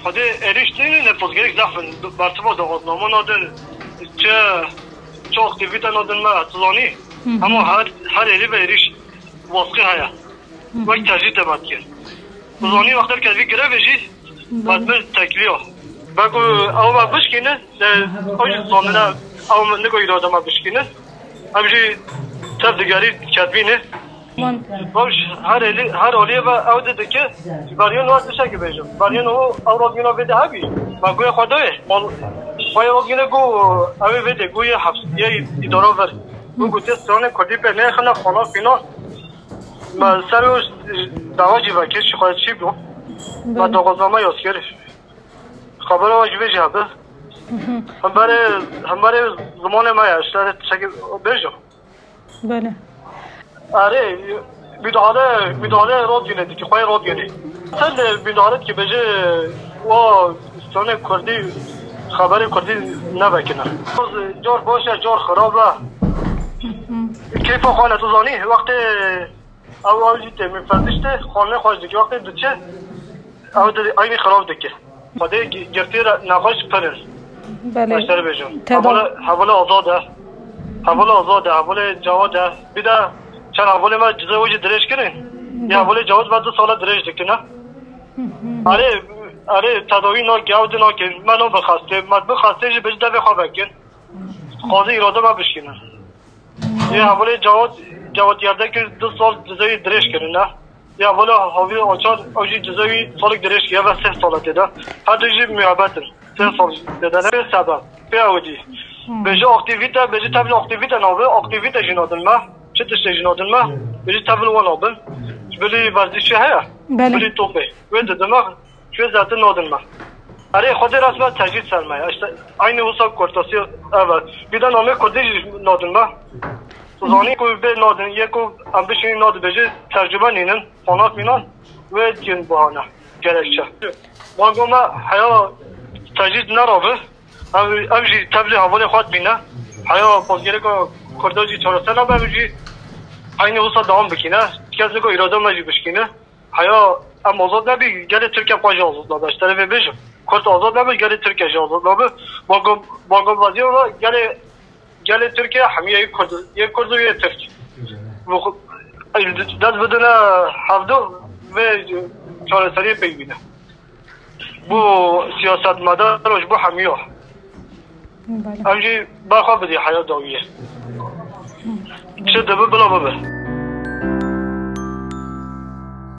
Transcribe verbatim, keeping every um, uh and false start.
خود اریشتین نپوزگریک زخم برتبا داغنامه نادن چه چه اکتیویتا نادن ما تزانی اما هر هر اری به اریش واسقی هیا وقت تجدید تمت کن تزانی وقتی که وی گره بشی بعد بر تکلیه بگو او ما بشکنه اوج زمانه او نگو ایراده ما بشکنه همچی تب دیگری کتبینه باش هر الی هر اولیه و او دیده که باریون وقت بشه که بیشم باریون او او را گینا بده هبی ما گوی خدای مال خواهی را گینا گو اوی بده گوی حفظ یه اداره ور گو گوته سرانه کردی پر نه خنا خانا فینا ما سر او دواجی و کشی خواهد چی بو و داغازنامه یاز کرد خبر واجبه جهبه هم برای هم برای زمان ما اشتر شکل بیشم بله آره میداره میداره راد گیره که خواهی راد گیره سل میداره که بجه و سانه کردی خبر کردی نبکنه جار باشه جار خرابه کیف خانه تو زانی وقتی او اوجیت میفرزشته خانه خواهش دیگه وقتی دوچه او اینی خراب دیگه خواهده گرفتی نقاش پرن بله باشتر بیشم حواله آزاده حواله آزاده حواله جواده بیده چند حواله ما جزه وجه درش کرن یه حواله جواز بعد دو ساله درش دکنه آره آره تداوی نا گود نا که منو بخواسته من بخواسته جه بجده بخواه بکن خوازه ایراده ما بشکنه یه حواله جواز جواز یرده که دو سال جزه درش کرن نه یه حواله حاوی آچار اوجی جزه سالک درش که و سه ساله دیده هر دوجی محبتن سه سال دیده نه به سبب به اودی بجه اکتیویتا بجه تبل اکتیویتا نابه اکتیویتا جنادن ما چه تشته جنادن ما بجه تبل و نابن بلی ورزشی هیا بلی توپه و دماغ شوی ذات نادن ما آره خود رسمه تجدید سرمایه این حساب کورتاسی اول بیدا نامه کردی نادن ما زانی کو به نادن یکو امبیشن ناد بجه ترجمه نینن فانات مینان و دین بهانه گرچه ما گفتم حیا تجدید نرابه اوجی تبلی حواله خود بینه حیا بازگیره که کرداجی چهارسته نبه اوجی این حساب دوام بکنه کسی که اراده مجی بشکنه حیا ام آزاد نبی گره ترکیه خواهی آزاد نبه اشتره بی بیشم کرد آزاد نبه گره ترکیه آزاد نبه باگم وزیر را گره گره ترکیه همیه یک کرد یک کرد و یک ترک دست بدونه هفته و چهارسته پی بینه بو سیاست مدار روش بو همیه همجی برخواه بدی حیات داویه چه دبه بلا ببه